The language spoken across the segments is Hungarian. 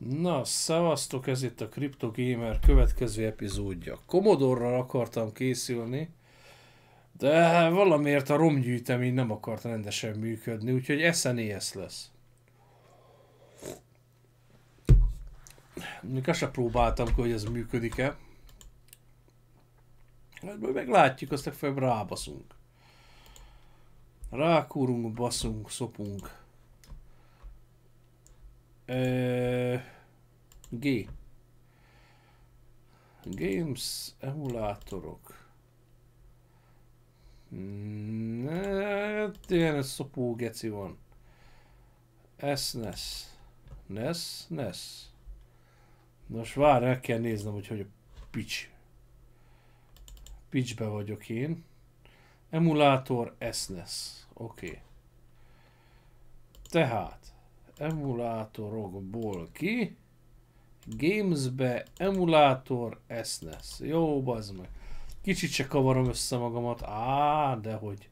Na, szevasztok, ez itt a Crypto Gamer következő epizódja. Commodore-ral akartam készülni, de valamiért a romgyűjtemény nem akart rendesen működni, úgyhogy SNES lesz. Még azt sem próbáltam ki, hogy ez működik-e. Majd meglátjuk, azt legfeljebb rábaszunk. Rákúrunk, baszunk, szopunk. G. Games, emulátorok. Ilyen szopó geci van. SNES. NES. Nos, várj, el kell néznem, hogy a pitchbe vagyok én. Emulátor SNES. Oké. Tehát emulátorokból ki. Gamesbe emulátor SNES. Jó, bazd meg. Kicsit se kavarom össze magamat. Dehogy.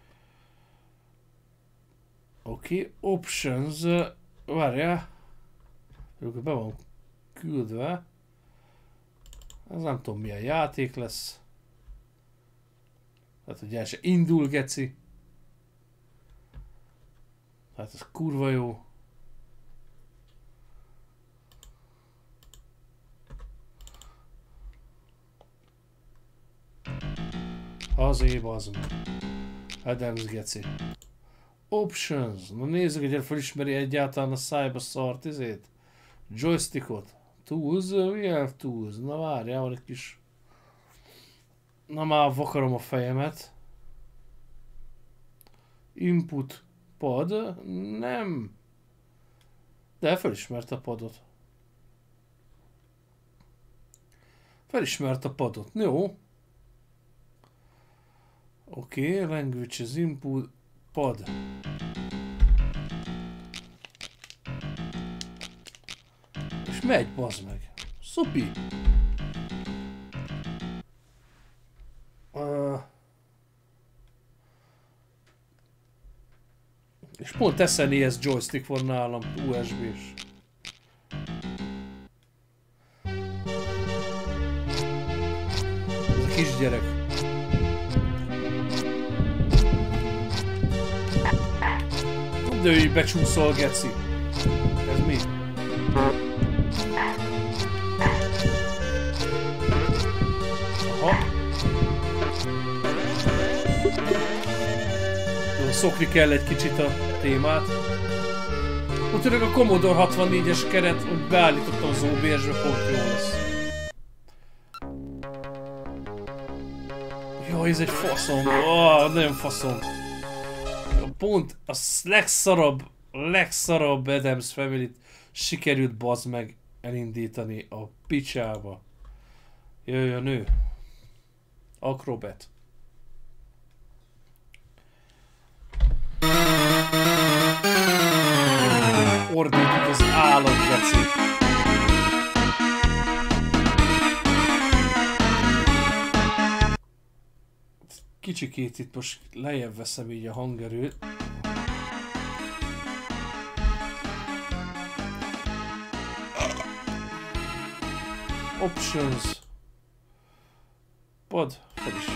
Oké, options. Várjál. Be van küldve. Ez nem tudom milyen játék lesz. Hát ugye el se indul, geci. Hát ez kurva jó. Azért bazd meg. Adams geci. Options. Na nézzük, hogy felismeri egyáltalán a szájba szart izét. Joystickot. Tools. We have tools. Na várjál, van egy kis... Na már vakarom a fejemet. Input pad. Nem. De felismerte a padot. Felismerte a padot. Jó. Oké, language is input pad. És megy, bazd meg. Szupi. És pont SNES joystick van nálam, USB-s. Ez a kisgyerek. De ő így becsúszol, geci. Ez mi? Aha. Jó, szokni kell egy kicsit a témát. Úgyhogy a Commodore 64-es keret, hogy beállítottam az OBS-be, pont jó lesz. Jaj, ez egy faszom. Nagyon faszom. Pont a legszarabb Adams Family-t sikerült bazd meg elindítani a picsába. Jöjjön ő. Acrobat. Ordítjuk az állatgeci. Kicsikét itt most lejjebb veszem így a hangerőt. Options. Pad. Fel is.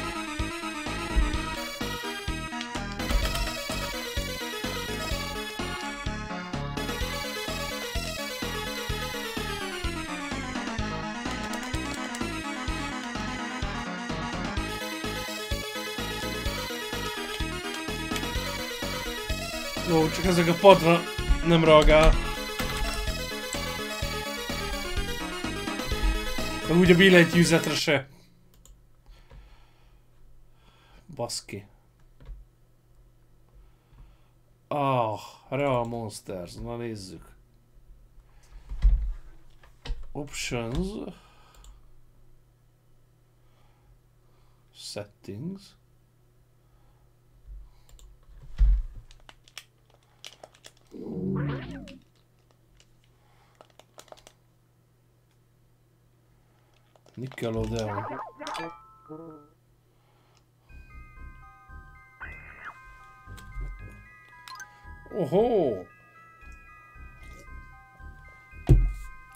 Jó, csak ezek a padra nem reagál. De úgy a billentyűzetre se. Baszki. Real Monsters. Na nézzük. Options. Settings. Nickelodeon. Ohó!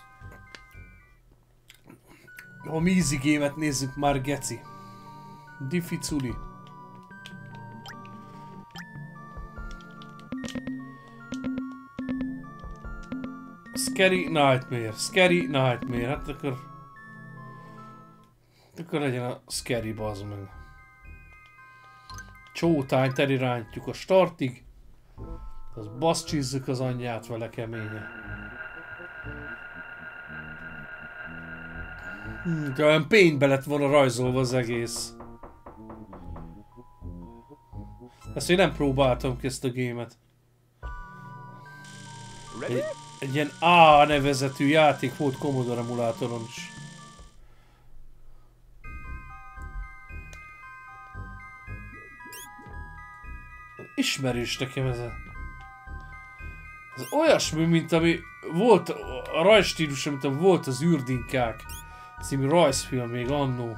A easy game-et nézzük már, geci. Difficuli. Scary Nightmare. Scary Nightmare. Hát akkor legyen a Scary, bazd meg. Csótányt elirántjuk a startig. Az baszcsizzük az anyját vele keménye. De olyan paintbe lett volna rajzolva az egész. Ezt én nem próbáltam ki ezt a gémet. Egy ilyen A nevezetű játék volt Commodore emulátoron is. Ismerős nekem ez olyasmi, mint ami volt a rajzstílus, mint ami volt az űrdinkák című rajzfilm még annó.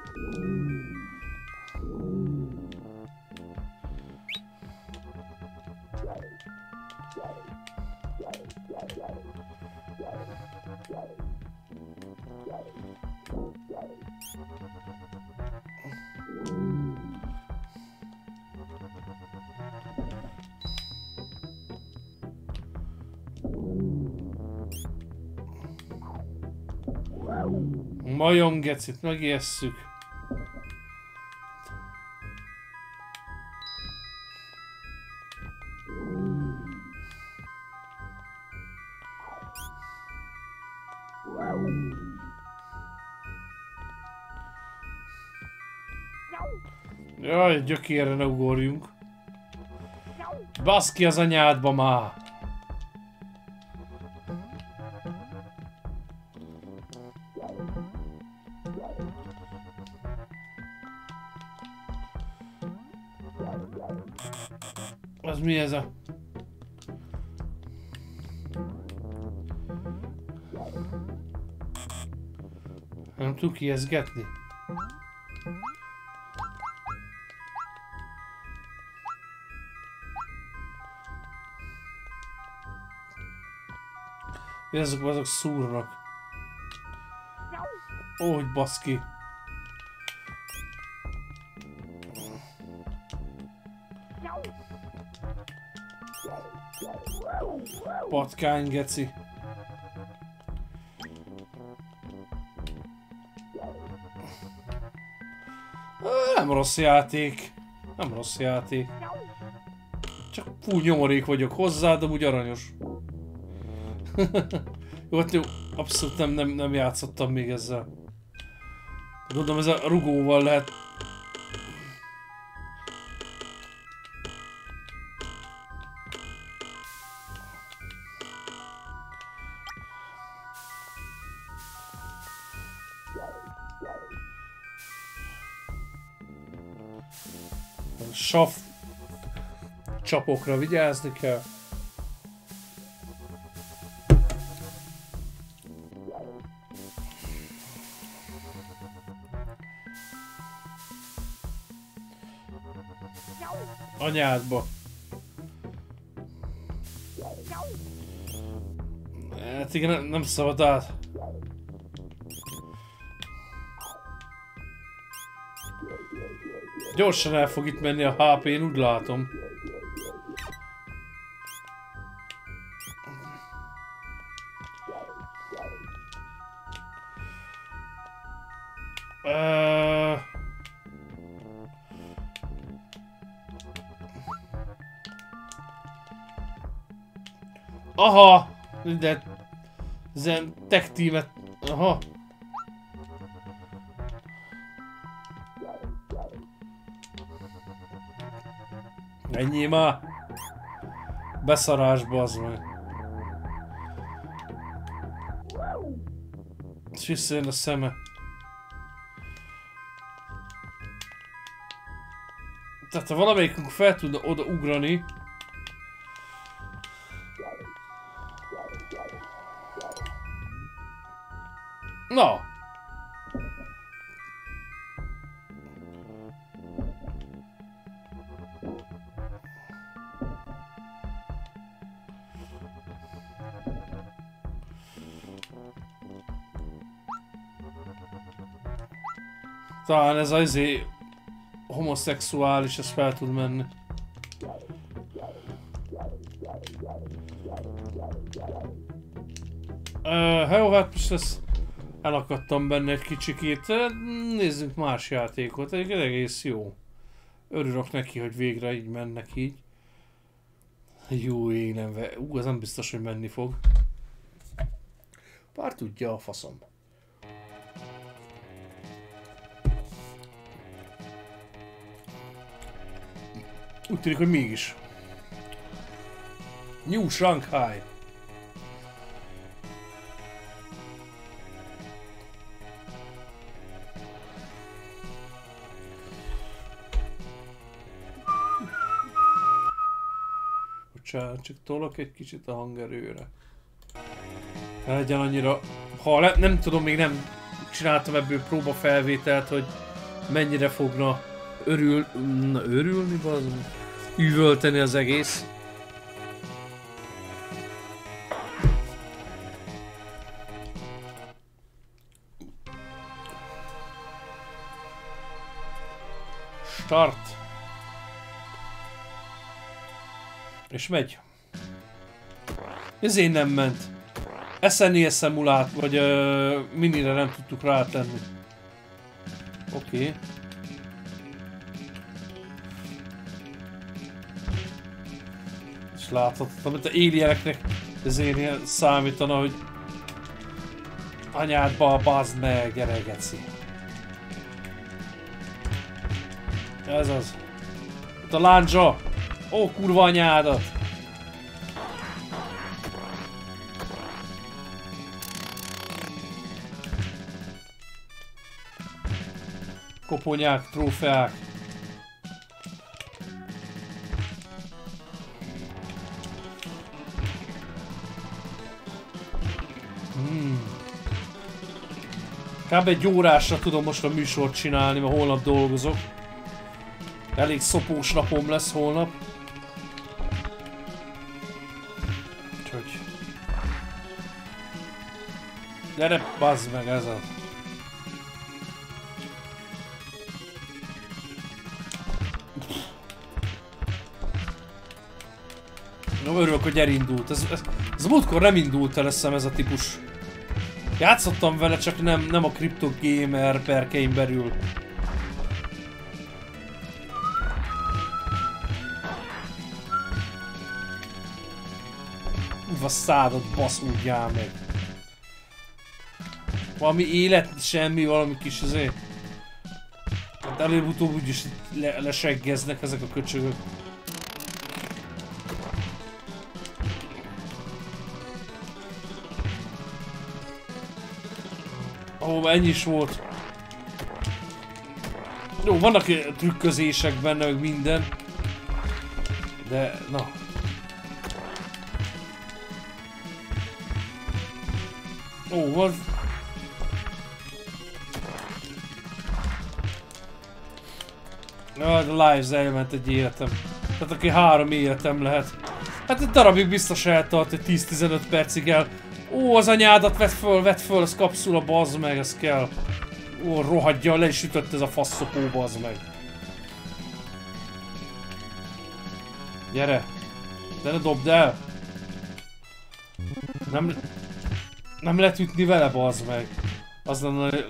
Majom gecit, megijesszük. Jaj, gyökérre ne ugorjunk. Basz ki az anyádba már! Az mi ez a... Nem tudok ijeszgetni. Azok szúrnak. Ó, hogy baszki. Patkány, geci. Nem rossz játék. Nem rossz játék. Csak fú nyomorék vagyok hozzá, de úgy aranyos. Jó, hát jó, abszolút nem játszottam még ezzel. Gondolom ez a rugóval lehet. Sav csapokra vigyázni kell. Anyádba. Hát igen, nem szabad át. Gyorsan el fog itt menni a HP-n, úgy látom. Aha! De... Zen tech teamet... Aha! Ennyi már! Beszarásba az meg. És visszajön a szeme. Tehát ha valamelyikünk fel tudna oda ugrani... Na! Talán ez az homoszexuális, ez fel tud menni. Jó, hát most ezt elakadtam benne egy kicsikét. Nézzünk más játékot, egész jó. Örülök neki, hogy végre így mennek így. Jó énembe. Ez nem biztos, hogy menni fog. Bár tudja a faszom. Úgy tűnik, hogy mégis. New Shanghai. Bocsánat, csak tolok egy kicsit a hangerőre. Ne legyen annyira... nem tudom, még nem csináltam ebből próbafelvételt, hogy mennyire fogna örülni, üvölteni az egész. Start. És megy. Ezért nem ment. SNES szimulát, vagy minire nem tudtuk rátenni. Oké. És láthatottam, mint a alieneknek ezért ilyen számítana, hogy anyádba bazd meg, gyere geci. Ez az. Itt a láncsa. Ó, kurva anyádat! Koponyák, trófeák. Kb. Egy órásra tudom most a műsort csinálni, mert holnap dolgozok. Elég szopós napom lesz holnap. Úgyhogy... Gyere, bazd meg, ez az. No, örülök, hogy elindult. Ez múltkor nem indult el, eszem ez a típus. Játszottam vele, csak nem a Crypto Gamer perkein belül. A szádat baszódjál meg. Valami élet, semmi, valami kis azért. Hát előbb-utóbb úgyis leseggeznek ezek a köcsögök. Ó, ennyi is volt. Jó, vannak trükközések benne, meg minden. De, na. Ó, van. A Lives elment egy életem. Tehát aki 3 életem lehet. Hát egy darabig biztos eltart, egy 10-15 percig el. Ó, az anyádat vedd föl, az kapszula, bazd meg, ez kell. Ó, rohadja, le is ütött ez a faszopó, bazd meg. Gyere. De ne dobd el. Nem lehet ütni vele, bazd meg. Az lenne a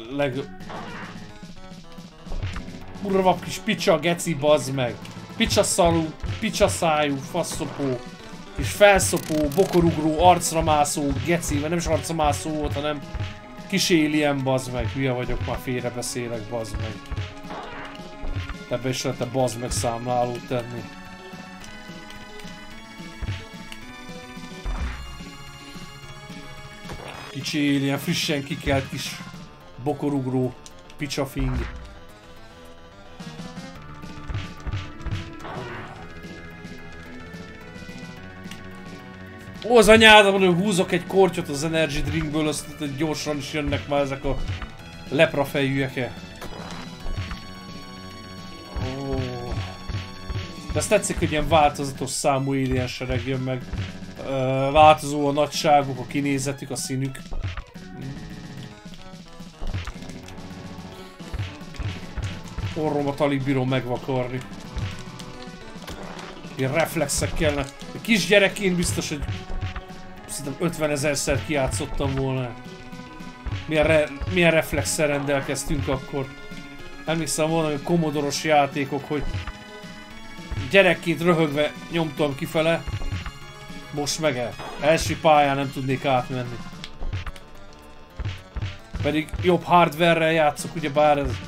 Kurva kis picsa, geci, bazd meg. Picsa szalú, picsa szájú, faszopó. És felszopó, bokorugró, arcra mászó, geci, mert nem is arcra mászó volt, hanem kis alien, bazd meg. Hülye vagyok, már félre beszélek, bazd meg. Ebbe is lehet a bazd meg számlálót tenni. Kicsi alien, frissen kikelt kis bokorugró, picsafing. Ó, az anyádam, hogy húzok egy kortyot az energy drinkből, azt gyorsan is jönnek már ezek a leprafejűek. Ó. De ezt tetszik, hogy ilyen változatos számú alien sereg jön meg. Változó a nagyságuk, a kinézetük, a színük. Orromat alig bírom megvakarni. Ilyen reflexek kellene. A kisgyerekként biztos, hogy szerintem 50 000-szer kijátszottam volna. Milyen reflexsel rendelkeztünk akkor. Emlékszem volna, hogy Commodore-os játékok, hogy gyerekként röhögve nyomtam kifele. Most meg el. Első pályán nem tudnék átmenni. Pedig jobb hardware-rel játszok, ugyebár ez...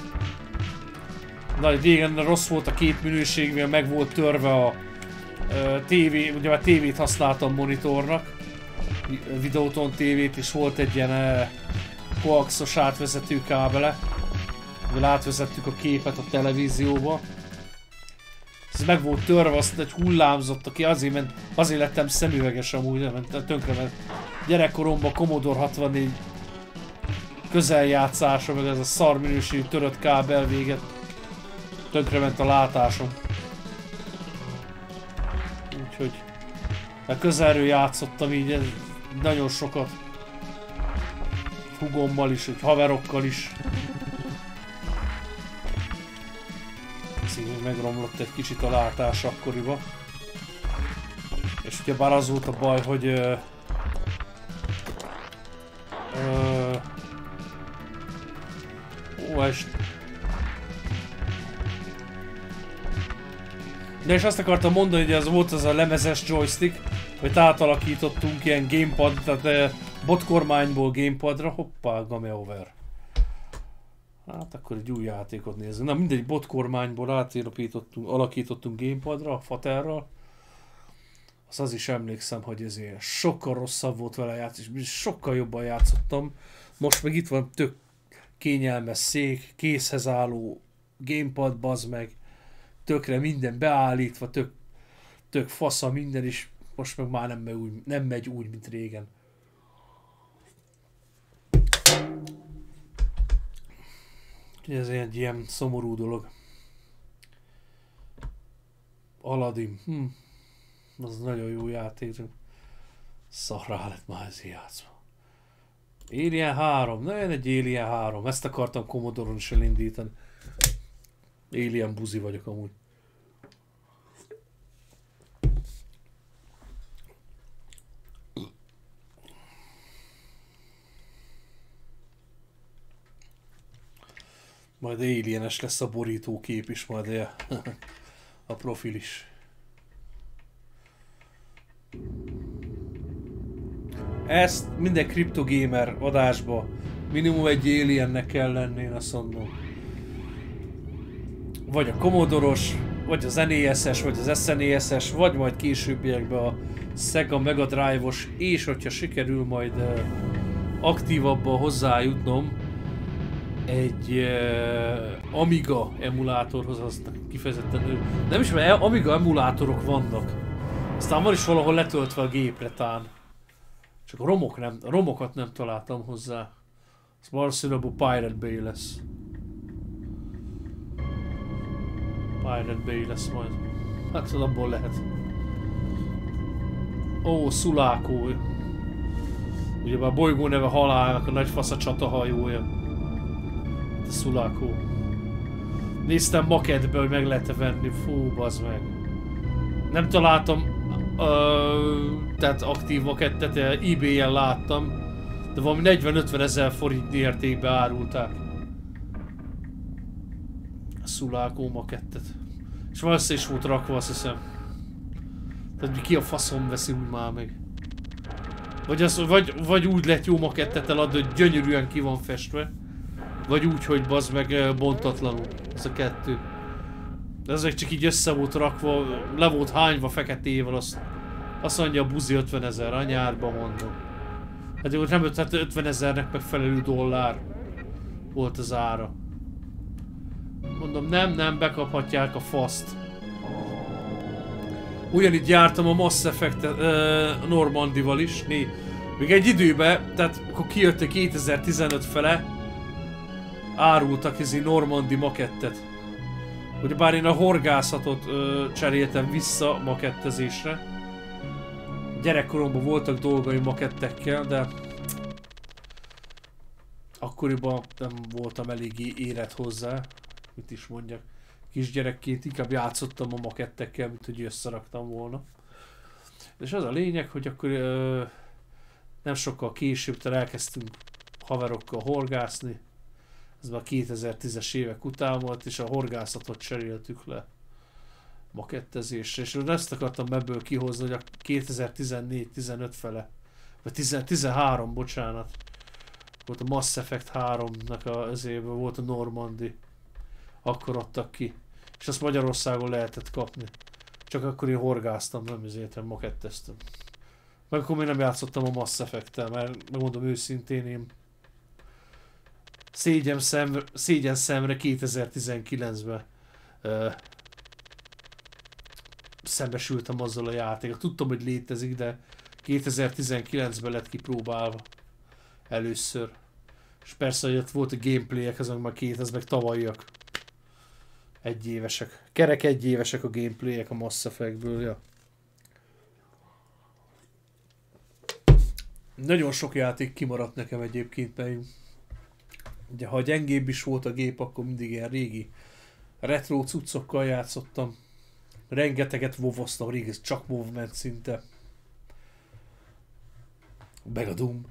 Nagy régen rossz volt a képminőség, mivel meg volt törve a TV, ugye a tévét használtam monitornak. Videóton tévét, és volt egy ilyen koaxos átvezető kábele. Mivel átvezettük a képet a televízióba. Ez meg volt törve, azt egy hullámzott, aki azért lettem szemüveges amúgy, mert tönkrement. Gyerekkoromban Commodore 64 közeljátszása, meg ez a szar minőségű törött kábel véget. Tönkrement a látásom. Úgyhogy közelről játszottam így nagyon sokat. Hugommal is, haverokkal is. Szívül megromlott egy kicsit a látás akkoriban. És ugyebár az volt a baj, hogy de és azt akartam mondani, hogy ez volt az a lemezes joystick, hogy átalakítottunk ilyen gamepad, tehát botkormányból gamepadra. Hoppá, game over. Hát akkor egy új játékot nézzünk. Na mindegy, botkormányból alakítottunk gamepadra, a faterral. Az is emlékszem, hogy ezért sokkal rosszabb volt vele játszani, sokkal jobban játszottam. Most meg itt van tök kényelmes szék, készhez álló gamepad, bazd meg. Tökre minden beállítva, tök fasza minden is. Most meg már nem megy úgy, mint régen. Ez egy ilyen szomorú dolog. Aladdin. Az nagyon jó játék. Szarrá lett már ez játszva. Alien 3. Na, egy Alien 3. Ezt akartam Commodore-on is elindítani. Alien buzi vagyok amúgy. Majd alienes lesz a borítókép is, majd a profil is. Ezt minden CryptoGamer adásba minimum egy aliennek kell lenni, én azt mondom. Vagy a Commodore-os, vagy az NES-es, vagy az SNES-es, vagy majd későbbiekben a Sega Mega Drive-os, és hogyha sikerül majd aktívabban hozzájutnom egy Amiga emulátorhoz, az kifejezetten nem is, mert Amiga emulátorok vannak. Aztán van is valahol letöltve a gépre tán. Csak a romokat nem találtam hozzá. Ez valószínűleg a Pirate Bay lesz. Pirate Bay lesz majd. Hát abból lehet. Ó, Sulaco. Ugyebár a bolygó neve Halálnak a nagy fasz a csatahajója. A Sulaco. Néztem makettbe, hogy meg lehet venni. Fú, bazd meg. Nem találtam tehát aktív makettet, eBay-en láttam. De valami 40-50 ezer forint értékbe árulták. A Sulaco makettet. És már össze is volt rakva, azt hiszem. Tehát ki a faszom veszi úgy már meg. Vagy úgy lett jó makettet eladni, hogy gyönyörűen ki van festve. Vagy úgy, hogy bazd meg bontatlanul. Ez a kettő. De ezek csak így össze volt rakva, le volt hányva feketével, azt mondja a buzi 50 ezer, anyádba mondom. Hát nem 50 ezernek megfelelő dollár volt az ára. Mondom, nem, bekaphatják a faszt. Ugyanígy jártam a Mass Effect Normandival is, még egy időben, tehát akkor kijött a 2015 fele, árultak ez egy Normandy makettet. Ugyebár én a horgászatot cseréltem vissza makettezésre. Gyerekkoromban voltak dolgaim makettekkel, de akkoriban nem voltam eléggé érett hozzá. mit is mondjak, kisgyerekként inkább játszottam a makettekkel, mint hogy összeraktam volna. És az a lényeg, hogy akkor nem sokkal később elkezdtünk haverokkal horgászni. Ez már 2010-es évek után volt, és a horgászatot cseréltük le makettezésre. És ezt akartam ebből kihozni, hogy a 2014-15 fele, vagy 13, bocsánat, volt a Mass Effect 3-nak az évben, volt a Normandy. Akkor adtak ki. És azt Magyarországon lehetett kapni. Csak akkor én horgáztam, nem ezért maketteztem. Meg akkor még nem játszottam a Mass Effect-tel, mert megmondom őszintén, én szégyen szemre 2019-ben szembesültem azzal a játékkal. Tudtam, hogy létezik, de 2019-ben lett kipróbálva először. És persze, hogy ott volt a gameplayek, azok már ez meg tavalyiak. Egyévesek. Kerek egyévesek a gameplayek a Mass Effectből, ja. Nagyon sok játék kimaradt nekem egyébként, mert ugye, ha gyengébb is volt a gép, akkor mindig ilyen régi retro cuccokkal játszottam. Rengeteget WoW-oztam, régi, csak WoW ment szinte. Meg a Doom.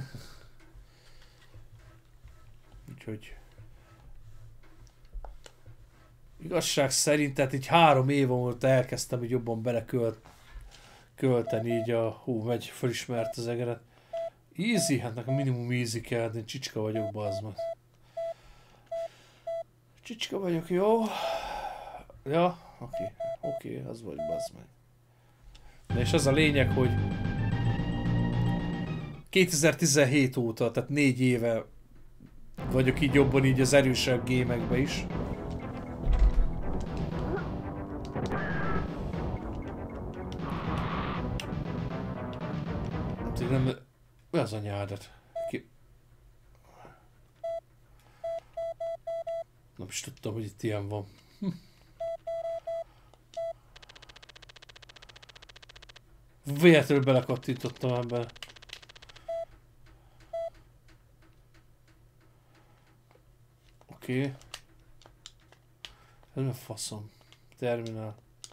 Úgyhogy igazság szerint, tehát így 3 év volt elkezdtem, hogy jobban belekölteni így a... megy, fölismert az egeret. Easy? Hát nekem minimum easy kell, de én csicska vagyok, bazd meg. Csicska vagyok, jó? Ja, oké, az vagy, bazd meg. Na és az a lényeg, hogy 2017 óta, tehát 4 éve vagyok így jobban így az erősebb gémekbe is. Nem... Mi az anyádat? Nem is tudtam, hogy itt ilyen van. Véletlenül belekattintottam ebben. Oké. Ez mi a faszom? Terminál.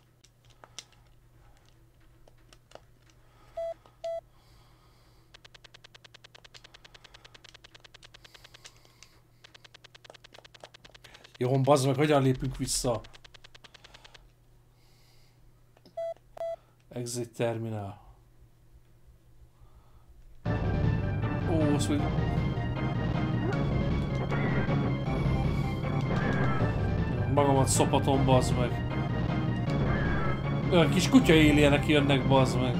Jó, bazd meg, hogyan lépünk vissza? Exit terminál. Ó, azt még... Magamat szopatom, bazd meg. Olyan kis kutya alienek jönnek, bazd meg.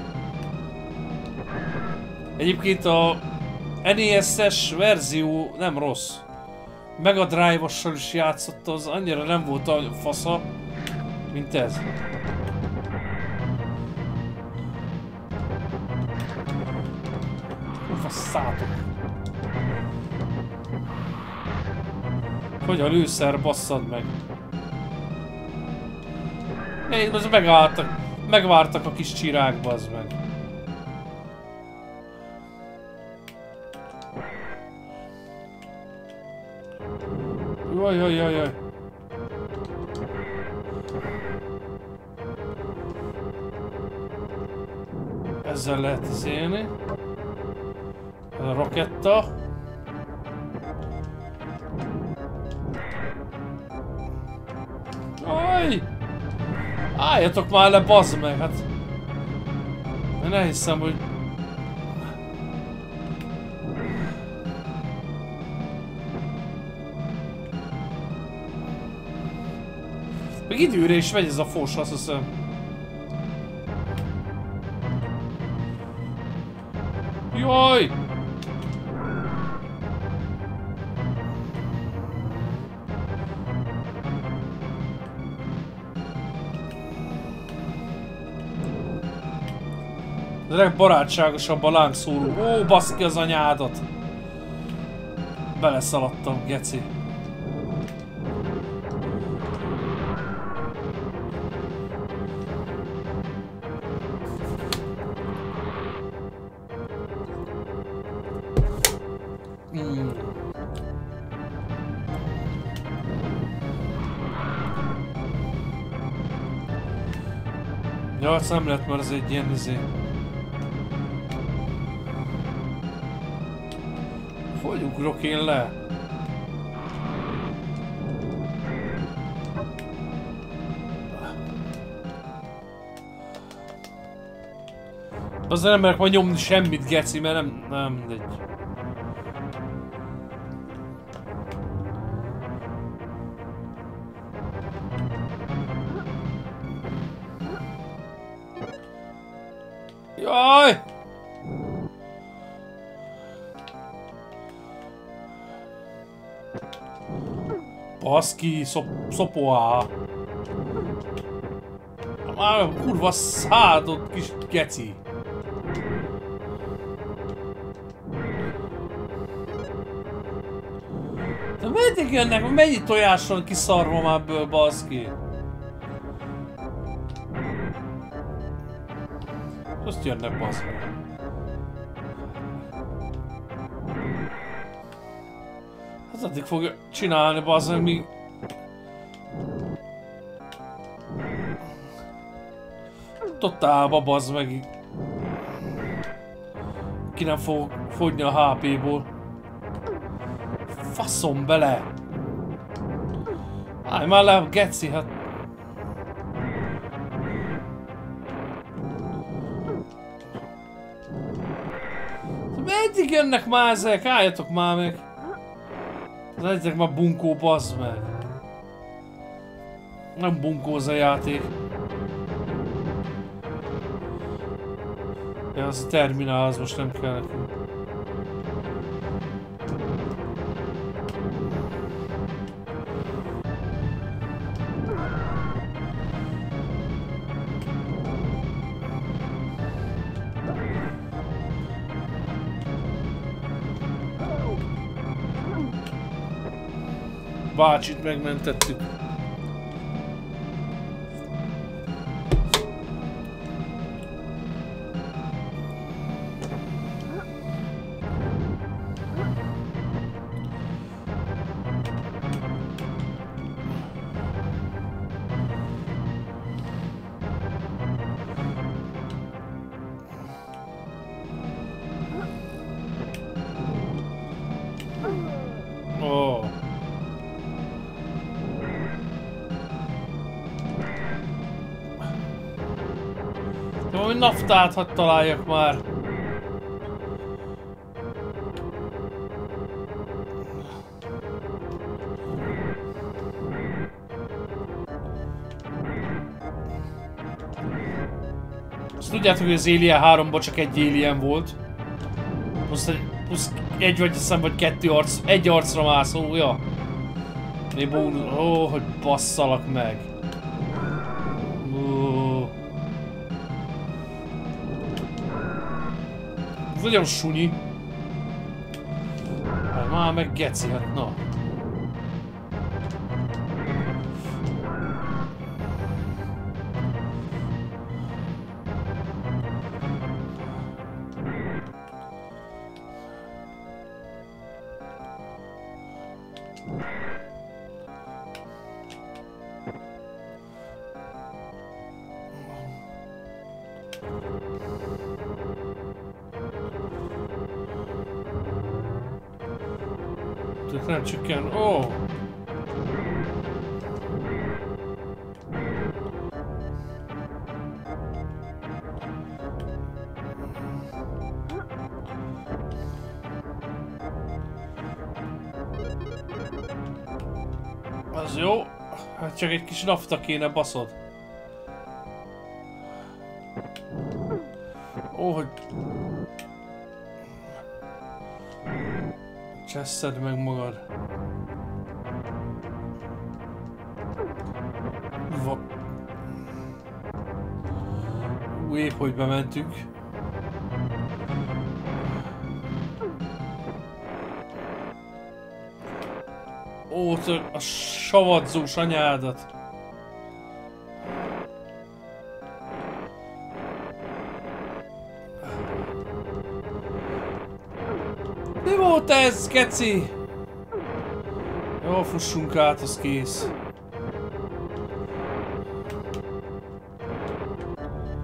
Egyébként a NES-es verzió nem rossz. Mega Drive-ossal is játszott, az annyira nem volt a fasza, mint ez. Fasszátok. Hogy a lőszer, basszad meg. Én most megvártak a kis csirák, bazd meg. Jaj. Ezzel lehet izélni. Ez a raketta. Aj! Álljatok már le, bazd meg, hát. Én nem hiszem, hogy... Még időre is megy ez a fos, azt hiszem. Jaj! Ez legbarátságosabb a lángszóró. Ó, baszki az anyádat! Beleszaladtam, geci. Ja, azt nem lehet, mert ez egy ilyen izé. Hogy ugrok én le? Azért nem merek majd nyomni semmit, geci, mert nem mindegy. Jaj! Baszki, szopoá! Már kurva szádott kis geci! De meddig jönnek? Mennyi tojással kiszarva már ebből, baszki? Azt jönnek, baszki. Hát addig fogja csinálni, baszki, míg... Totálba, bazd meg. Ki nem fog fogyni a HP-ból. Faszom bele! Állj már le, geci, hát... Meddig jönnek már ezek? Álljatok már meg! Az egyek már bunkó, bazd meg! Nem bunkó az a játék. Ja, az a terminál, az most nem kell nekünk. Bácsit megmentettük. Oh. De valami naftát hadd találjak már. Azt tudjátok, hogy az Alien 3-ban csak egy Alien volt. Plusz egy vagy hiszem, vagy kettő arc, egy arcra mászó, ja. Ó, hogy basszalak meg. Ez nagyon sunyi. Hát már meg geci, hát na. Nem csökken. Ó! Az jó. Hát csak egy kis nafta kéne, baszod. Ó, hogy... Cseszed meg magad. Épp hogy bementünk. Ó, a savadzós anyádat. Mi volt ez, keci? Jó, fussunk át, az kész.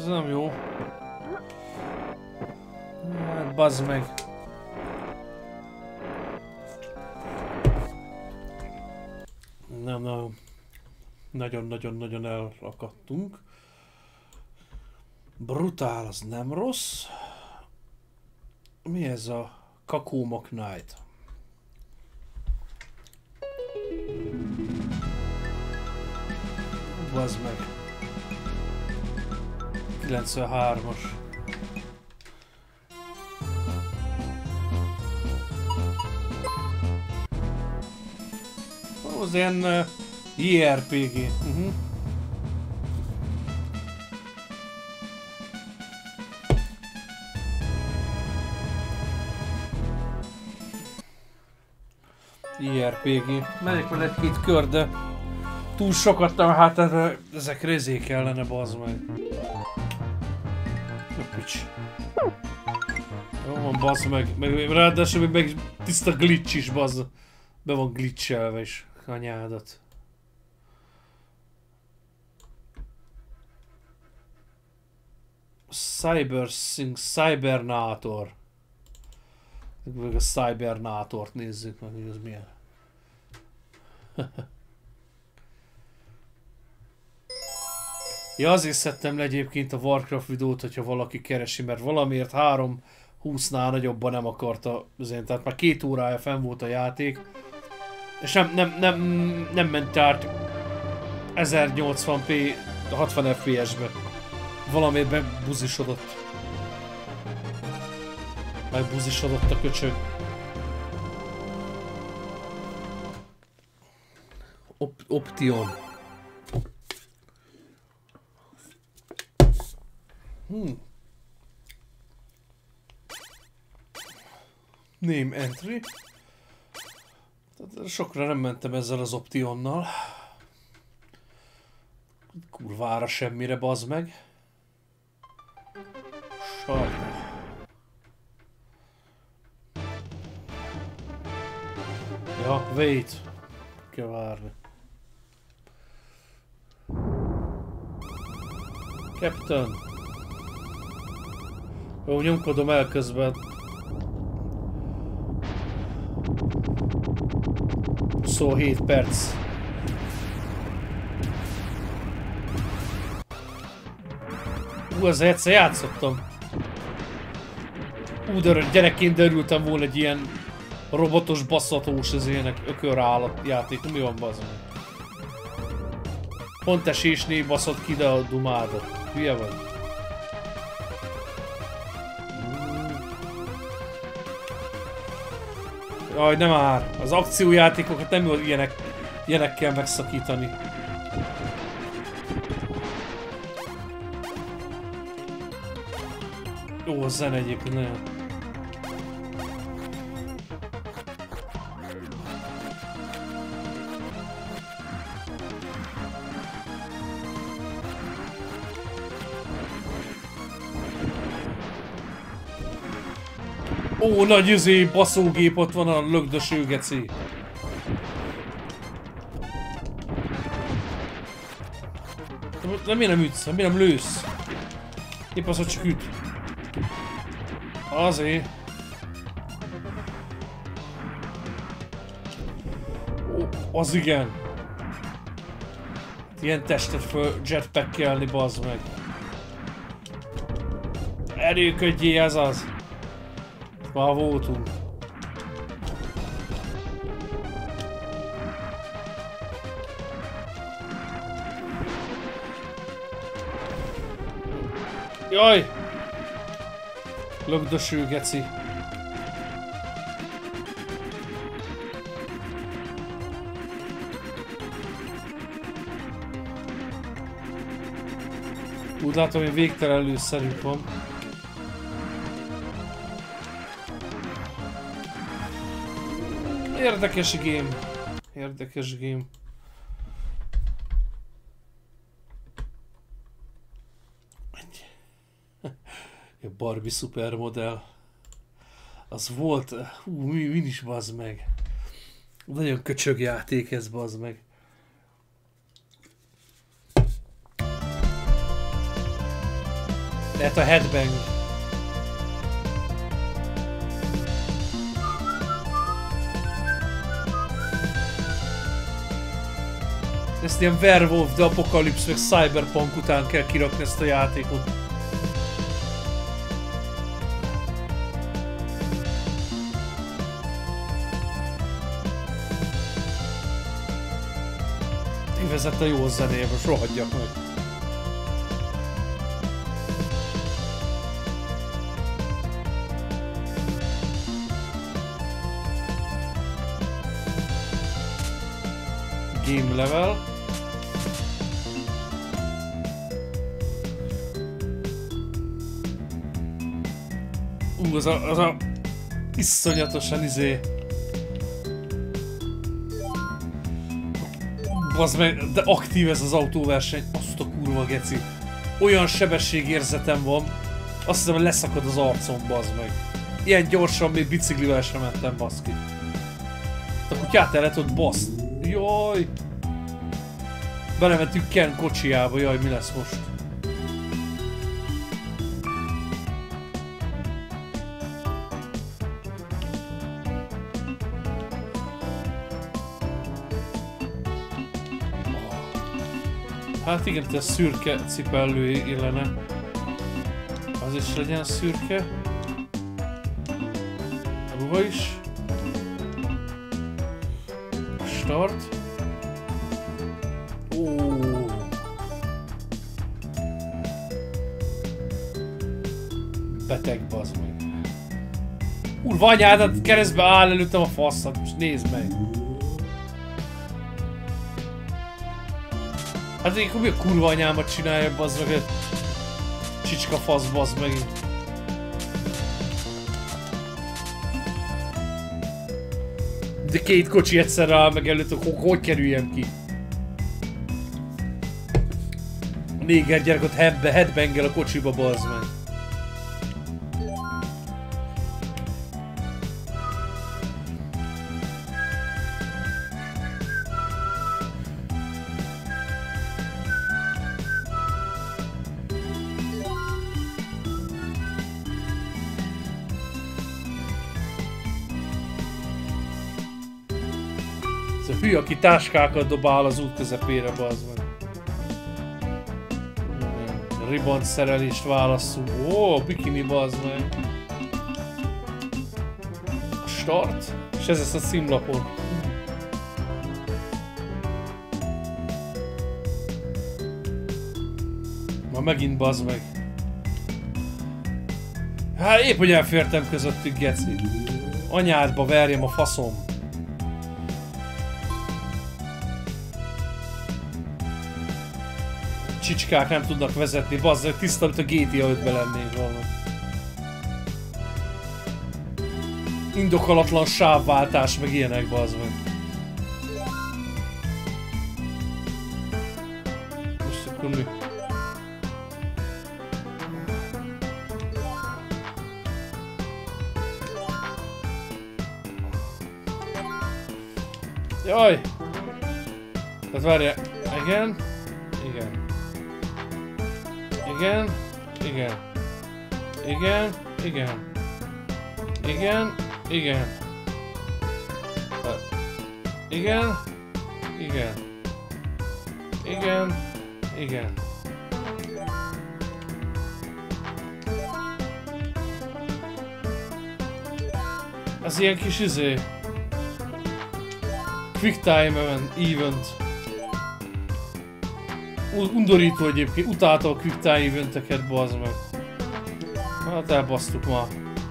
Ez nem jó. Hát bazd meg. Nem. Nagyon-nagyon elakadtunk. Brutál, az nem rossz. Mi ez a Kakuma Knight? Bazd meg. 93-as. Az ilyen JRPG. JRPG. Megyek vele egy-két kör, de túl sokat nem, hát ezek rezé kellene, bazd meg. Pics. Jó van, bazd meg. Ráadásul meg tiszta glitch is, bazd. Be van glitchelve is. Anyádat. Cybernator. Meg a Cybernátort nézzük meg, hogy az milyen. Ja, azért szedtem le egyébként a Warcraft videót, hogyha valaki keresi, mert valamiért 3.20-nál nagyobban nem akarta azért, tehát már 2 órája fenn volt a játék, és nem ment át 1080p 60 fps-be. Valamiért megbuzisodott. Megbuzisodott a köcsög. Option. Name entry. Tehát sokra nem mentem ezzel az optionnal. Kurvára semmire, bazd meg. Sajna. Ja, wait. Kell várni. Captain. Jó, nyomkodom el közben. 27 perc. Ezzel egyszer játszottam. De gyerekként örültem volna egy ilyen robotos, basszatós, ez ilyenek ökörállat játék. Mi van, bazd meg? Pont esésnél baszott ki, de a dumádat. Hülye vagy? Jaj, nem már. Az akciójátékokat nem jó ilyenekkel megszakítani. Jó, a zene egyébként nagyon. Ó, nagy baszógép ott van a lögdöső geci. De miért nem ütsz? Miért nem lősz? Épp az, hogy csak üt. Azért. Ó, az igen. Ilyen testet föl jetpack-kelni, bazd meg. Erőködjél, ez az. Már voltunk. Jaj! Lögdöső geci. Úgy látom, hogy végtelen lőszerünk van. Érdekes game. Érdekes game. A Barbie szupermodell. Az volt... min is, bazd meg. Nagyon köcsög játék ez, bazd meg. Lehet a headbang. Ezt ilyen Werewolf, de Apocalypse meg Cyberpunk után kell kirakni ezt a játékot. Vezet a jó zenébe, most rohadjak meg. Game level. Az a iszonyatosan Bazd meg, de aktív ez az autóverseny, azt a kurva geci. Olyan sebességérzetem van, azt hiszem, hogy leszakad az arcom, bazd meg. Ilyen gyorsan még biciklivel sem mentem, baszki. A kutyát el lehet ott baszni. Jaj! Belementünk Ken kocsijába, jaj, mi lesz most? Hát igen, te szürke cipellő illene. Az is legyen szürke. A ruha is. Start. Ó. Beteg, bazd meg. Kurva anyádat, keresztbe áll előttem a faszat, most nézd meg. Hát én mi a kurva anyámat csinálja, bazd meg, csicska fasz, bazd meg. De két kocsi egyszerre áll meg előtt, hogy kerüljem ki? A néger gyerek ott headbangel a kocsiba, bazd meg. Hű, aki táskákat dobál az út közepére, bazd meg. Ribbon szerelést válasszunk. Ó, bikini, bazd meg. Start? És ez lesz a címlapon. Ma megint, bazd meg. Hát épp, hogy elfértem közöttük, geci. Anyádba verjem a faszom. Csicskák nem tudnak vezetni, bazd, tiszta, mint a GTA 5-ben lennénk volna. Indokolatlan sávváltás, meg ilyenek, bazd meg. Most akkor mi? Jaj! Tehát várjál, igen, igen. Igen, igen, igen, igen, igen, igen, igen, igen, igen, igen. Ez ilyen kis quick time event. Undorító egyébként, utálta a quick time eventeket, bazd meg. Hát elbasztuk ma.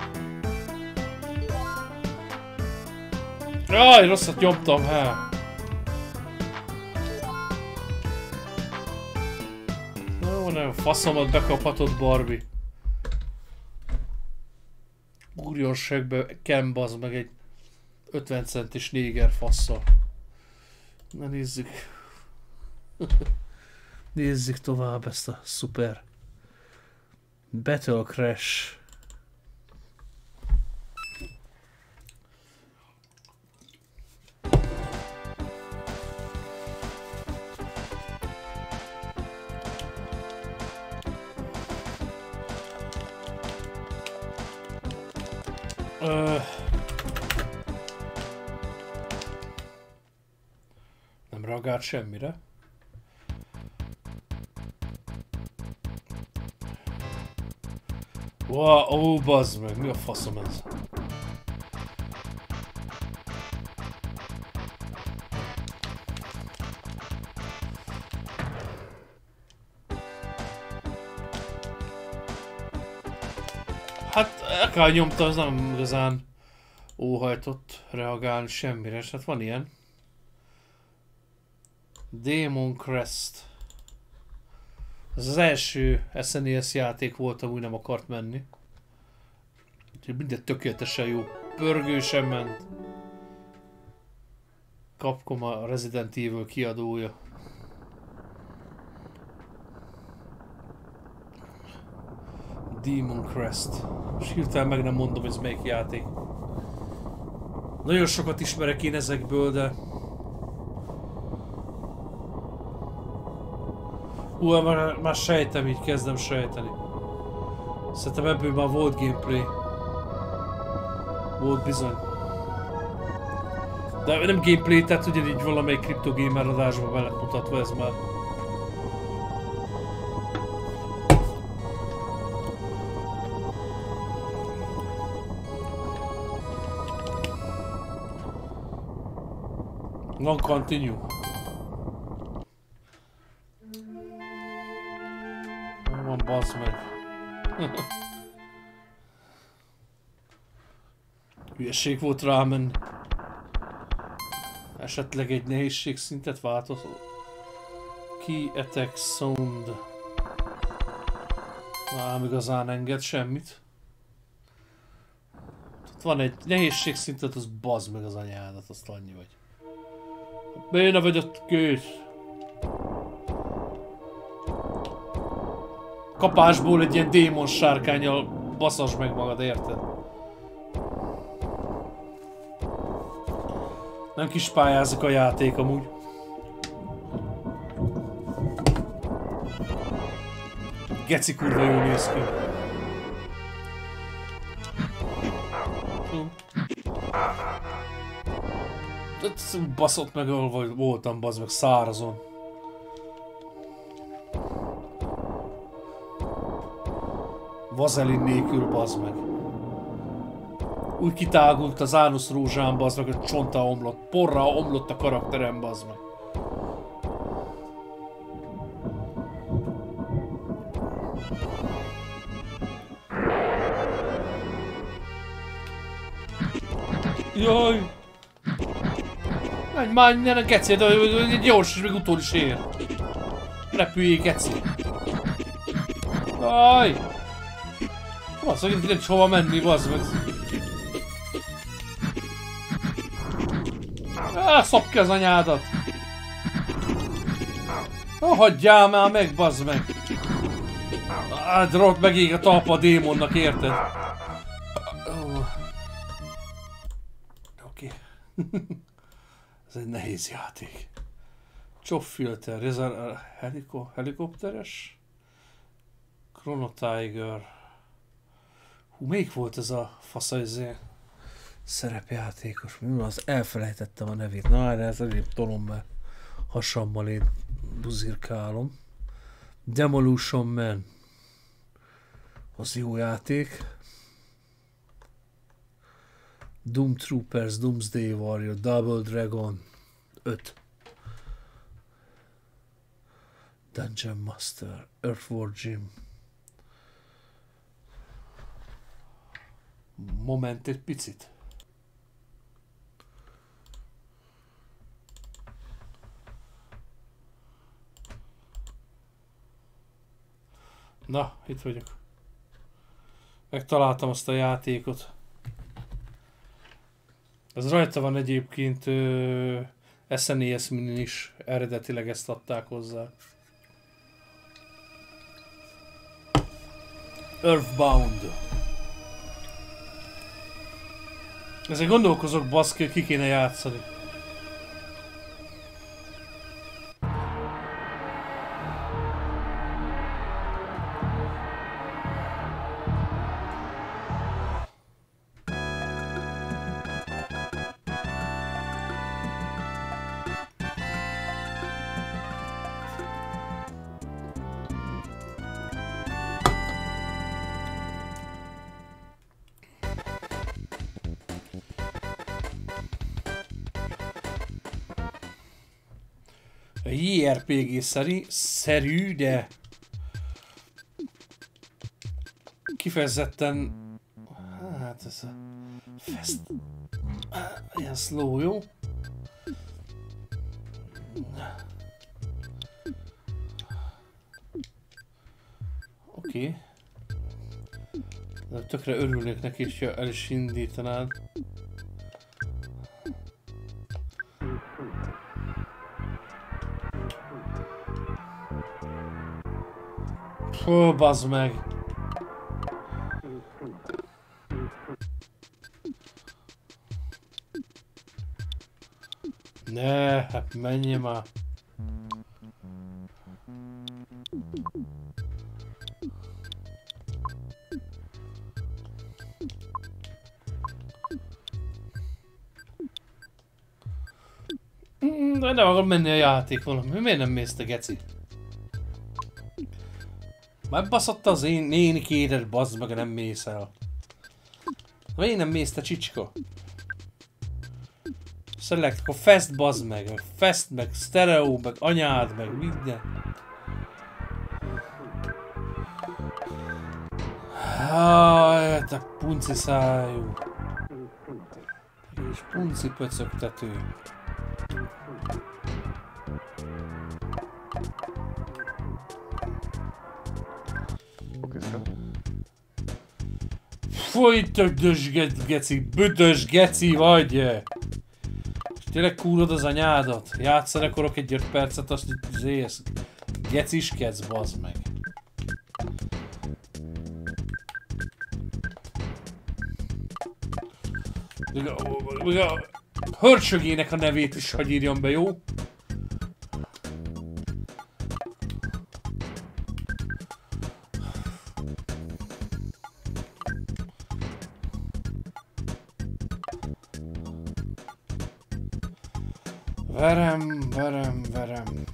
Jaj, rosszat nyomtam, hát. Jó, nem, faszomat bekaphatod, Barbie. Úrjon segbe, Ken, bazd meg egy 50 centis néger fasszal. Na nézzük. Nézzük tovább ezt a szuper Battle Crash. Nem reagált semmire. Wow, ó, bazd meg, mi a faszom ez? Hát, akár nyomta, az nem igazán óhajtott reagálni semmire, és hát van ilyen. Demon Crest. Ez az első SNES játék volt, amúgy nem akart menni. Úgyhogy minden tökéletesen jó. Pörgősen ment. Capcom a Resident Evil kiadója. Demon Crest. És hirtelen meg nem mondom, hogy ez melyik játék. Nagyon sokat ismerek én ezekből, de... már sejtem, így kezdem sejteni. Szerintem ebből már volt gameplay. Volt bizony. De nem gameplay, tehát ugyanígy valamelyik CryptoGamer adásba be lett mutatva ez már. Non continue. Van, bassz meg. Hülyeség volt rámenni. Esetleg egy nehézségszintet változó. Key attack sound. Nem igazán enged semmit. Ott van egy nehézségszintet, az bazd meg az anyádat, azt annyi vagy. Béna vagy ott kész. Kapásból egy ilyen démon sárkánnyal baszasd meg magad, érted? Nem kis pályázik a játék amúgy. Geci kurva jól néz ki. Baszott meg, ahol voltam, bazd meg, szárazon. Vazelin nélkül, bazd meg. Úgy kitágult az ánusz rózsám, bazd meg, hogy csonta omlott. Porra omlott a karakterem, bazd meg. Jaj! Menj már innen a geci, de gyors és még utól is ér. Repüljél, geci. Jaj! Basz, hogy nincs hova menni, bazd meg. Szop ki az anyádat! Hagyjál már meg, bazd meg! Ott megég a talpa a démonnak, érted? Oké. Ez egy nehéz játék. Chop filter, ez a helikopteres? Chrono Tiger. Hú, melyik volt ez a faszajzé szerepjátékos? Mi van, az elfelejtettem a nevét. Na, erre ez elég tolom, mert hasammal én buzirkálom. Demolition Man. Az jó játék. Doom Troopers, Doomsday Warrior, Double Dragon 5. Dungeon Master, Earthworm Jim. Moment egy picit. Na, itt vagyok. Megtaláltam azt a játékot. Ez rajta van egyébként SNES Mini is, eredetileg ezt adták hozzá. Earthbound. Ezzel gondolkozok, baszki, ki kéne játszani. JRPG-szerű, de kifejezetten, hát ez a fest, ilyen slow, jó? Oké. De tökre örülnék neki, ha el is indítanád. Ó, bazd meg! Ne, hát menjél már! De nem akar menni a játék valami. Miért nem mész te, geci? Megbaszotta az én néni kéred, bazd meg, nem mész el. Miért nem mész te, csicska? Select, akkor fest, bazd meg fest, meg stereo, meg anyád, meg minden. Háj, te punci szájú. És punci pöcögtető. Fúj, tökös geci, büdös geci vagy! És tényleg kúrod az anyádat? Játszani akarok egy 5 percet, azt itt zész. Geciskedsz, bazd meg. Még a hörsögének a nevét is hagy írjam be, jó? Verem.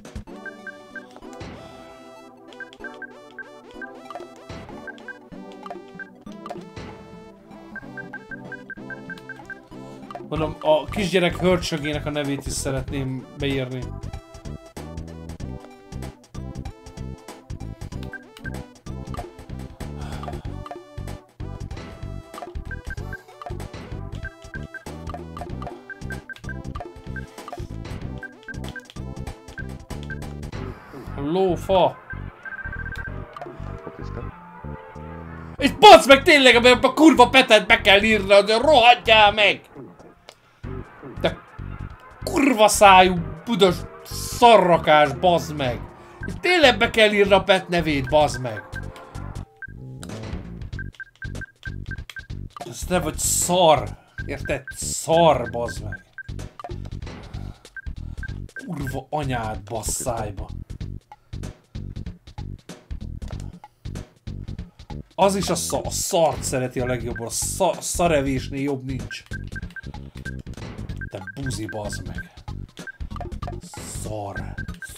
Mondom, a kisgyerek hörcsögének a nevét is szeretném beírni. Lófa! És bacsz meg tényleg, a kurva petet be kell írnod, de rohadjál meg! Te kurva szájú, büdös szarrakás, bazd meg! És tényleg be kell írni a pet nevét, bazd meg! Ez nem vagy szar! Érted? Szar, bazd meg! Kurva anyád, basszájba! Az is a szart szereti a legjobban, a szarevésnél jobb nincs. Te buzi, bazd meg. Szar.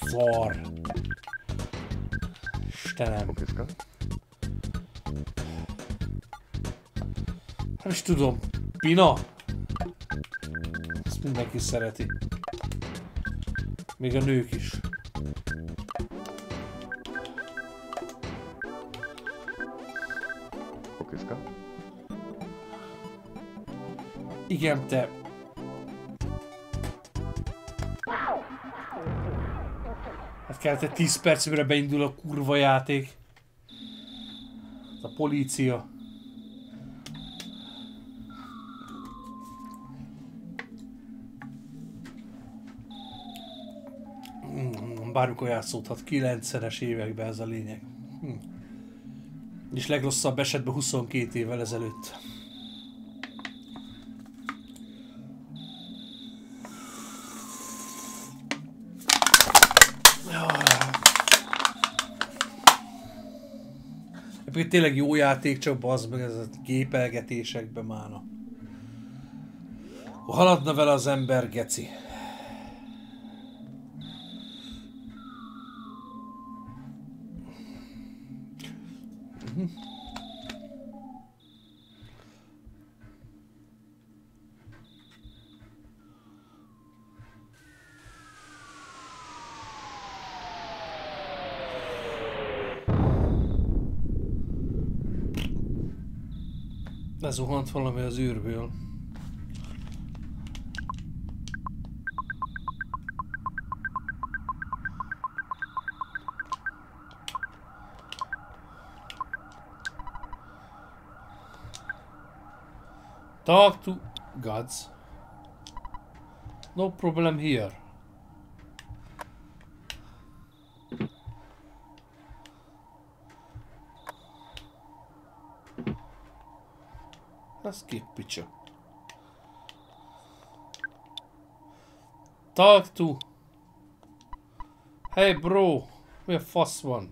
Istenem. Nem is tudom. Pina? Ezt mindenki szereti. Még a nők is. Igen, te. Hát kellett 10 perc, mire beindul a kurva játék. A polícia. Bármikor játszódhat, 90-es években ez a lényeg. És legrosszabb esetben 22 évvel ezelőtt. Tényleg jó játék, csak bazd meg ez a gépelgetésekbe mána. Haladna vele az ember, geci. Lezuhant valami az űrből. Talk to gods. No problem here. Let's keep picture. Talk to. Hey bro, mi a fasz van?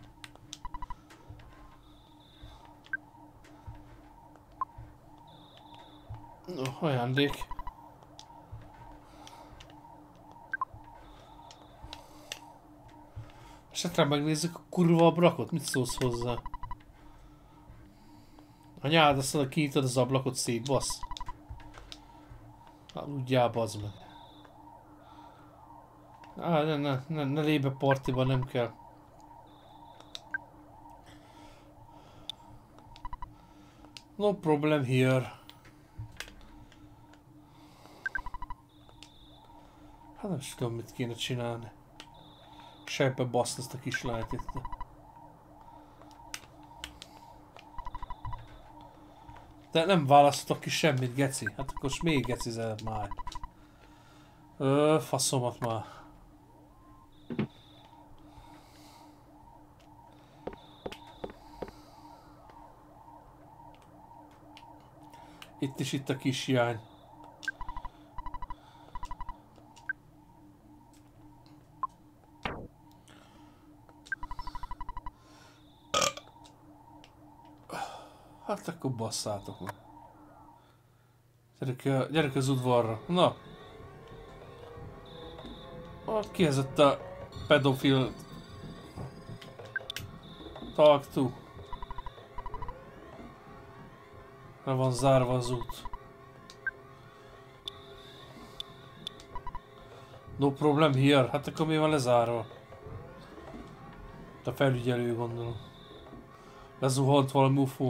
Ajándék. Esetre megnézzük a kurva ablakot, mit szólsz hozzá? Anyád, azt mondod, kinyitod az ablakot, szétbasz. Ugyjál, bazd meg. Ne lépj be partiba, nem kell. No problem here. Hát nem is tudom, mit kéne csinálni. Sejbe baszt ezt a kislányt itt. De nem választottak ki semmit, geci. Hát akkor még gecizel már. Faszomat már. Itt is itt a kis hiány. Hát akkor basszátok meg. Gyerek az udvarra. Na. Ki ez ott a pedofil? Talk to. Le van zárva az út. No problem here. Hát akkor mi van lezárva? A felügyelő, gondolom. Lezuhant valami UFO.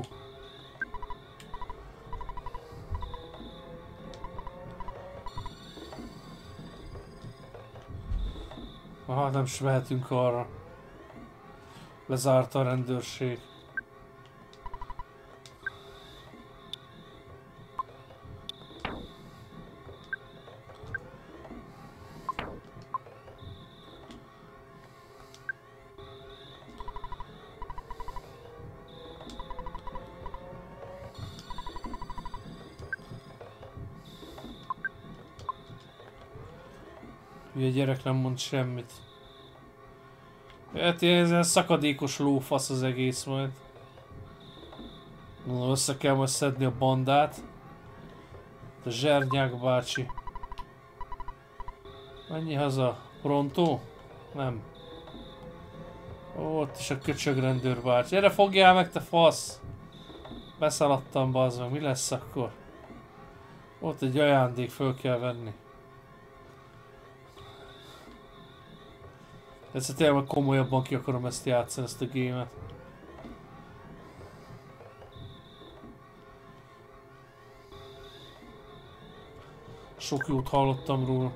Aha, nem is mehetünk arra. Lezárta a rendőrség. Ugye a gyerek nem mond semmit. Hát ez egy szakadékos lófasz az egész majd. Na, össze kell majd szedni a bandát. A Zsernyák bácsi. Menj haza. Pronto? Nem. Ó, ott is a köcsög rendőr bácsi. Gyere, fogjál meg, te fasz! Beszaladtam, bazd meg. Mi lesz akkor? Ott egy ajándék, föl kell venni. Egyszer tényleg komolyabban ki akarom ezt játszani, ezt a gémet. Sok jót hallottam róla.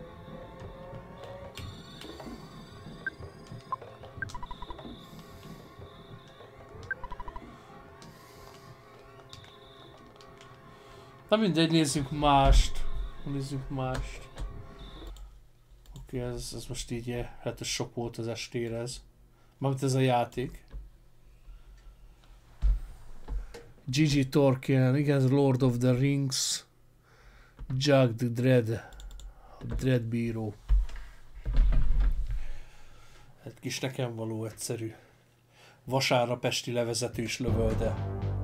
Na mindegy, nézzünk mást. Nézzünk mást. Oké, ez most így hát ez sok volt az estére ez. Mármint ez a játék. Gigi Tolkien, igen, Lord of the Rings. Jug the Dread. Dread bíró. Hát kis nekem való egyszerű. Vasárnap esti levezetős lövölde.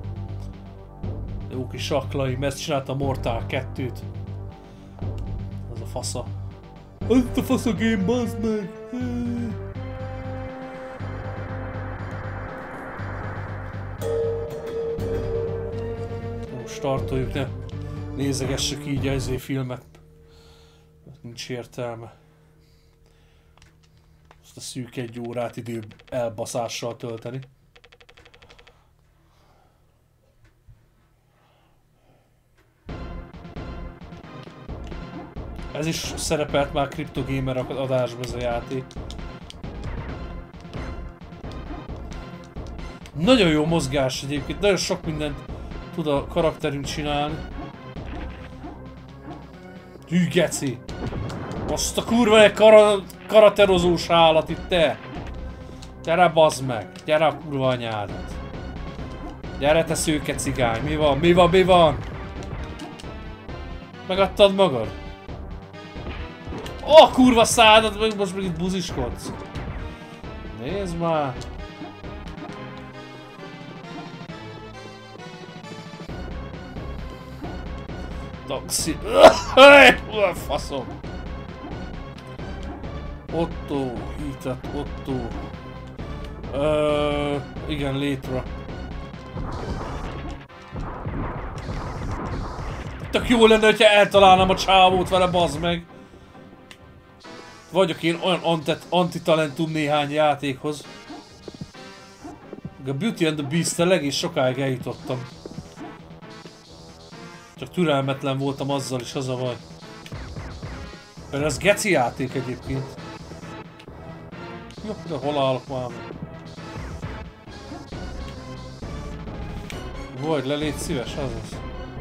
Jó kis saklaim, ezt csinálta Mortal 2-t. Az a fasza. Az a fasza game, bazd meg! Most startoljuk, ne nézegessük így a filmet. Nincs értelme. Azt a szűk 1 órát idő elbaszással tölteni. Ez is szerepelt már CryptoGamer adásban ez a játék. Nagyon jó mozgás egyébként, nagyon sok mindent tud a karakterünk csinálni. Hű geci! Azt a kurva egy karaterozós állat itt te! Gyere bazd meg! Gyere a kurva anyádat! Gyere te szőke cigány! Mi van? Mi van? Mi van? Megadtad magad? Ó, kurva szádat! Meg most meg itt buziskodsz! Nézd már! Taxi... Faszom! Otto, hitet, Otto... igen, létre. Tök jó lenne, hogyha eltalálnám a csávót vele, bazd meg! Vagyok én olyan antitalentum néhány játékhoz. A Beauty and the Beast-tel egész sokáig eljutottam. Csak türelmetlen voltam azzal is, az a baj. Mert ez geci játék egyébként. Jó, de hol állok már? Vagy le, légy szíves, azaz.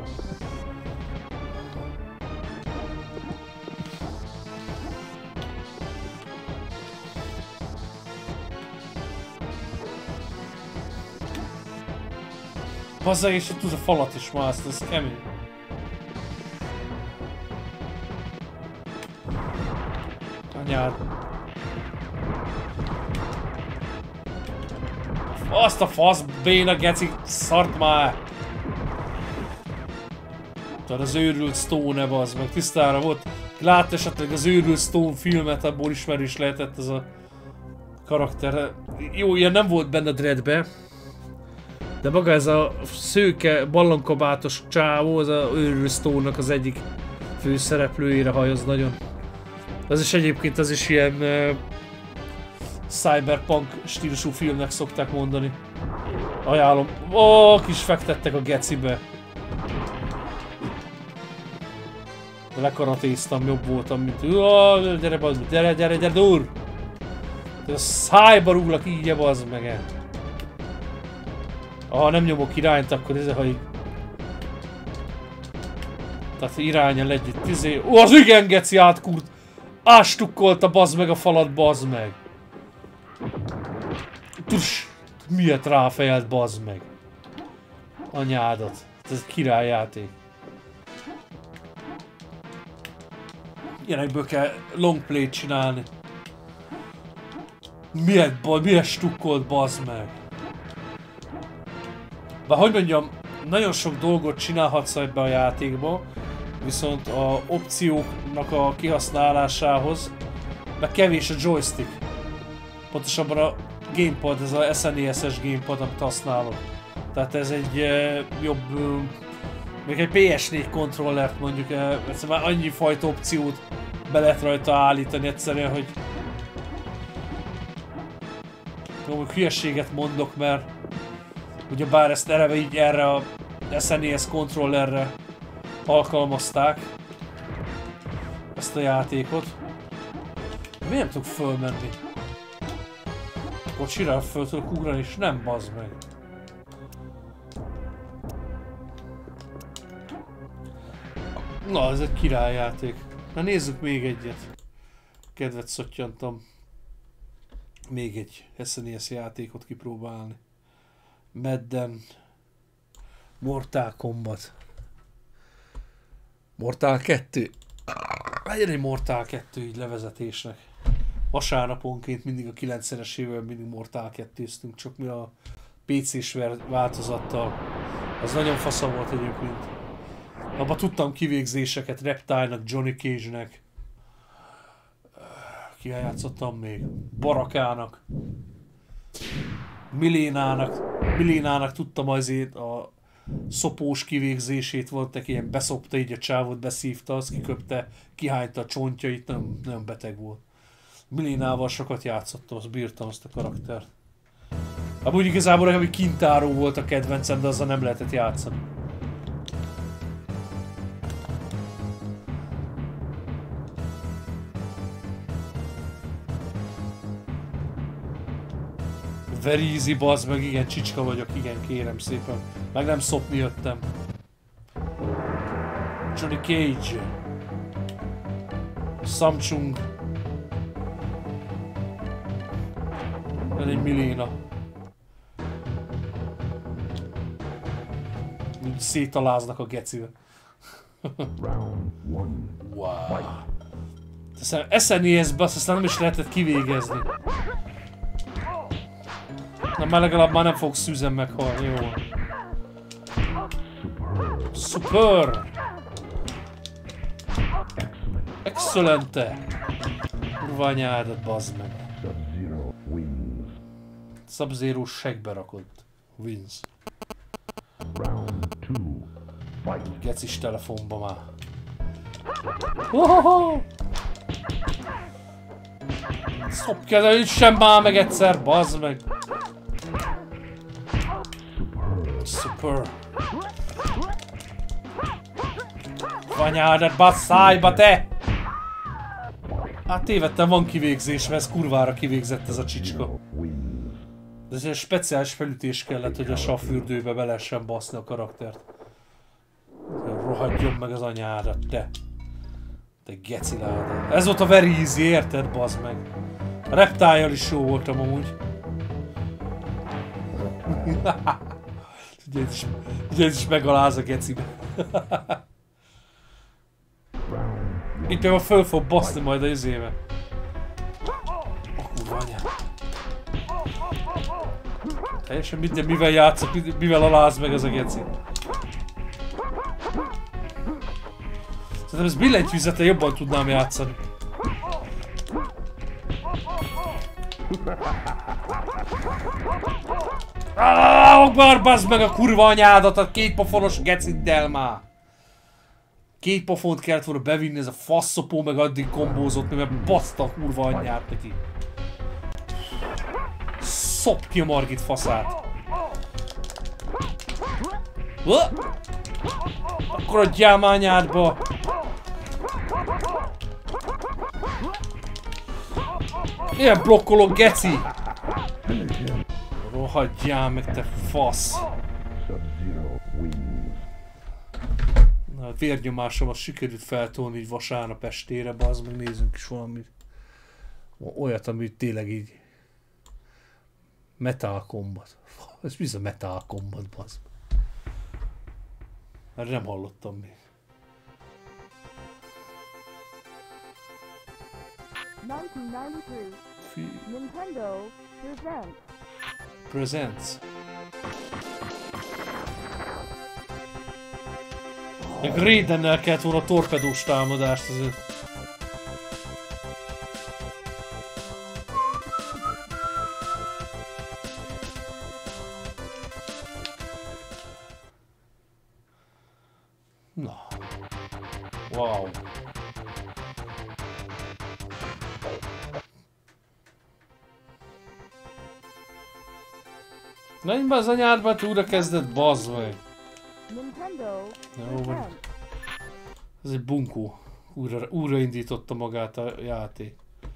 Hozzá és tud a falat is mászni, ez kemény. Anyád. Azt a fasz béna geci szart már! Tudod, az őrült Stone-e bazd meg, tisztára volt. Látta esetleg az őrült Stone filmet, abból ismerős lehetett ez a karakter. Jó, ilyen nem volt benne Dreadbe. De maga ez a szőke, ballonkabátos csávó, az a őrült Stone-nak az egyik főszereplőjére hajoz nagyon. Az is egyébként az is ilyen cyberpunk stílusú filmnek szokták mondani. Ajánlom. Ó, kis fektettek a gecibe. Lekaratéztam, jobb voltam, mint... Gyere, bazd meg, gyere, dur! A szájba rúglak így, bazd meg. Ha nem nyomok irányt, akkor ez, ha így... Tehát irányon együtt, izé... Ó, az igen geci átkúrt! Ástukkolta, bazd meg a falat, bazd meg! Tuss! Miért ráfejelt, bazd meg? Anyádat. Ez egy királyjáték. Ilyenekből kell longplay-t csinálni. Miért stukkolt, bazd meg? Bár hogy mondjam, nagyon sok dolgot csinálhatsz ebbe a játékba, viszont a opcióknak a kihasználásához meg kevés a joystick. Pontosabban a gamepad, ez a SNES-es gamepad, amit használok. Tehát ez egy jobb, még egy PS4 kontrollert mondjuk, már annyi fajta opciót be lehet rajta állítani egyszerűen, hogy hogy hülyeséget mondok, mert ugyebár ezt eleve így erre a SNES kontrollerre alkalmazták ezt a játékot. Miért nem tudok fölmenni? Kocsira föl tudok ugrani, és nem, bazd meg. Na, ez egy királyjáték. Na nézzük még egyet. Kedvet szottyantam. Még egy SNES játékot kipróbálni. Madden. Mortal Kombat. Mortal 2. Legyen egy Mortal 2 így levezetésnek. Vasárnaponként mindig a 90-es évvel mindig Mortal 2-ztünk, csak mi a PC-s változattal. Az nagyon fasza volt egyébként. Abba tudtam kivégzéseket Reptile-nak, Johnny Cage-nek. Kivel játszottam még? Barakának. Milénának tudtam azért a szopós kivégzését, voltak ilyen beszopta így a csávot, beszívta, azt kiköpte, kihányta a csontjait, nem beteg volt. Milénával sokat játszottam, azt bírtam azt a karaktert. Amúgy igazából nekem Kintáró volt a kedvencem, de azzal nem lehetett játszani. Very easy, bazd meg, igen, csicska vagyok, igen, kérem szépen. Meg nem szopni jöttem. Johnny Cage. Samsung. Ez egy Milena. Úgy szétaláznak a gecibe. Wow. SNES-be azt aztán nem is lehetett kivégezni. Na már legalább már nem fogsz szűzen meghalni, jó. Super! Excellente! Kurva anyádat, bazd meg. Sub-Zero segbe rakott. Wins. Gecis telefonba már. Ohoho! Szopkezel, üssem már meg egyszer, bazd meg! Super! Anyádat, basszájba te! Hát tévedtem, van kivégzés, mert ez kurvára kivégzett ez a csicska. De ez egy speciális felütés kellett, hogy a savfürdőbe be lehessen baszni a karaktert. Rohadjon meg az anyádat, te! Te geciláda. Ez volt a very easy, érted, bazd meg? A Reptile-jal is jó voltam amúgy. Ugye ez is megaláz a gecibe. Itt például föl fog baszni majd a izébe. Kurva anyám. Teljesen minden mivel játszok, mivel aláz meg ez a geci. Szerintem ez billentyűzettel jobban tudnám játszani. Barbázd meg a kurva anyádat, a kétpofonos geciddel már! Két pofont kellett volna bevinni, ez a faszopó meg addig kombózott, mert baszta a kurva anyját neki. Szop ki a Margit faszát! Akkor adjál már anyádba! Milyen blokkoló geci! Rohadjál meg, te fasz! Na, a vérnyomásom azt sikerült feltolni így vasárnap estére, bazd meg, nézzünk is valamit. Olyat, ami tényleg így... Metal Combat. Ez mi a Metal Combat, bazd meg? Erre nem hallottam még. 1992. Nintendo Presents. Meg Raidennel kellett volna torpedós támadást azért. Na. Wow. Menj be az anyádba, te újra kezdett, bazd meg. Jó van. Ez egy bunkó. Újraindította magát a játék.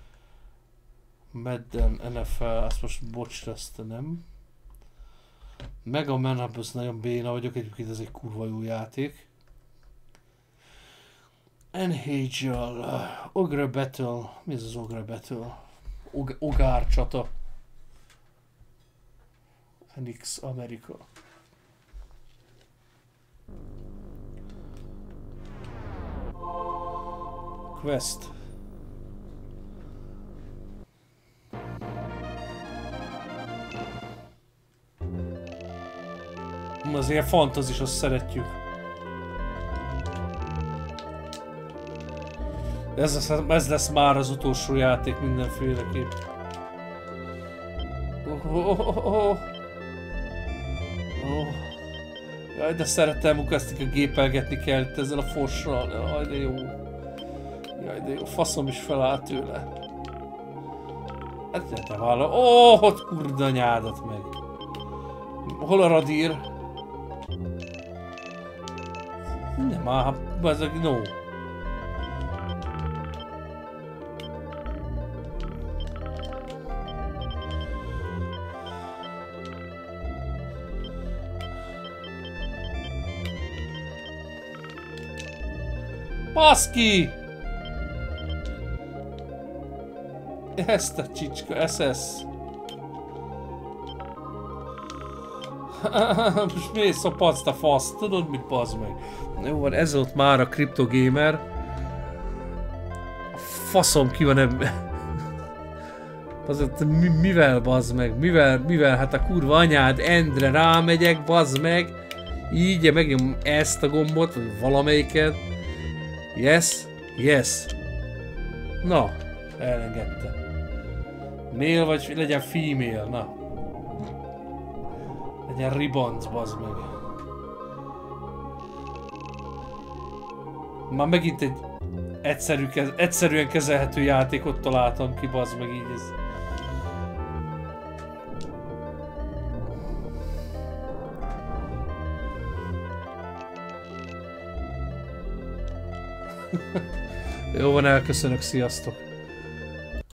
Madden, NFL, azt most bocs, ezt nem. Mega Man, abban nagyon béna vagyok, egyébként ez egy kurva jó játék. NHL, Ogre Battle, mi ez az Ogre Battle? Ogár csata. NX America. Quest. Az ilyen fantazis, azt szeretjük. Ez lesz már az utolsó játék mindenféleképp. Jaj, de szeretem, amikor ezt a gépelgetni kell itt ezzel a fossal. Jaj, de jó. Jaj, de jó. Faszom is felállt tőle. Hát te vállal. Ott kurda nyádat meg. Hol a radír? Nem áll, ezek no. Baszki! Ezt a csicska, SS. Most miért szopatsz te fasz? Tudod mit, bazd meg? Jó van, ez volt már a CryptoGamer. A faszom ki van ebben. Mivel, bazd meg? Mivel? Hát a kurva anyád, Endre rámegyek, bazd meg. Így, megnyom ezt a gombot, vagy valamelyiket. Yes? Yes. Na, elengedte. Male vagy legyen female, na. Legyen ribanc, bazd meg. Már megint egy egyszerűen kezelhető játékot találtam ki, bazd meg így ez. Jó van, elköszönök, sziasztok!